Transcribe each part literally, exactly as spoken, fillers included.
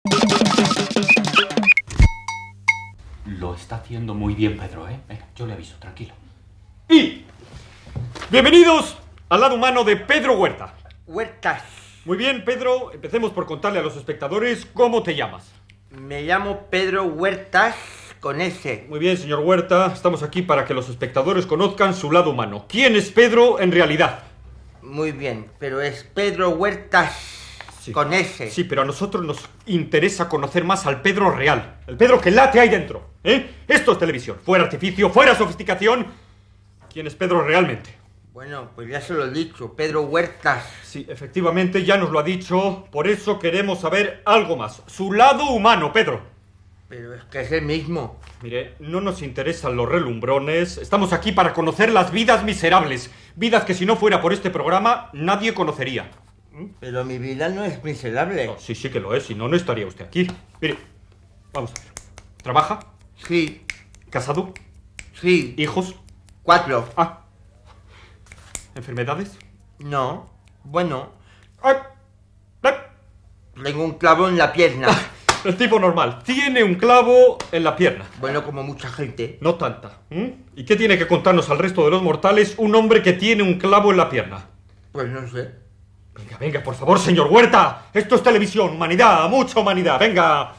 Lo está haciendo muy bien, Pedro, ¿eh? Venga, yo le aviso, tranquilo. Y bienvenidos al lado humano de Pedro Huerta. Huertas. Muy bien, Pedro, empecemos por contarle a los espectadores cómo te llamas. Me llamo Pedro Huertas con S. Muy bien, señor Huerta, estamos aquí para que los espectadores conozcan su lado humano. ¿Quién es Pedro en realidad? Muy bien, pero es Pedro Huertas Sí. con S. Sí, pero a nosotros nos interesa conocer más al Pedro real. El Pedro que late ahí dentro, ¿eh? Esto es televisión. Fuera artificio, fuera sofisticación. ¿Quién es Pedro realmente? Bueno, pues ya se lo he dicho, Pedro Huertas. Sí, efectivamente, ya nos lo ha dicho. Por eso queremos saber algo más. Su lado humano, Pedro. Pero es que es el mismo. Mire, no nos interesan los relumbrones. Estamos aquí para conocer las vidas miserables. Vidas que si no fuera por este programa, nadie conocería. Pero mi vida no es miserable. No, sí, sí que lo es, si no, no estaría usted aquí. Mire, vamos a ver. ¿Trabaja? Sí, ¿Casado? sí. ¿Hijos? Cuatro. Ah. ¿Enfermedades? No. Bueno, Ah. Ah. tengo un clavo en la pierna. El tipo normal. Tiene un clavo en la pierna. Bueno, como mucha gente. No tanta. ¿Mm? ¿Y qué tiene que contarnos al resto de los mortales un hombre que tiene un clavo en la pierna? Pues no sé. Venga, venga, por favor, señor Huerta. Esto es televisión, humanidad, mucha humanidad. Venga.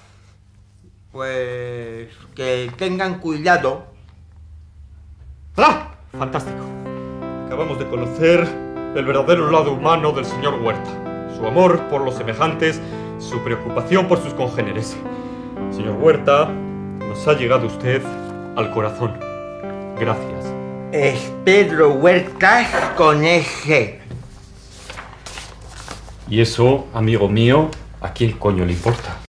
Pues que tengan cuidado. ¡Ah! Fantástico. Acabamos de conocer el verdadero lado humano del señor Huerta. Su amor por los semejantes, su preocupación por sus congéneres. Señor Huerta, nos ha llegado usted al corazón. Gracias. Es Pedro Huertas con S. Y eso, amigo mío, ¿a quién coño le importa?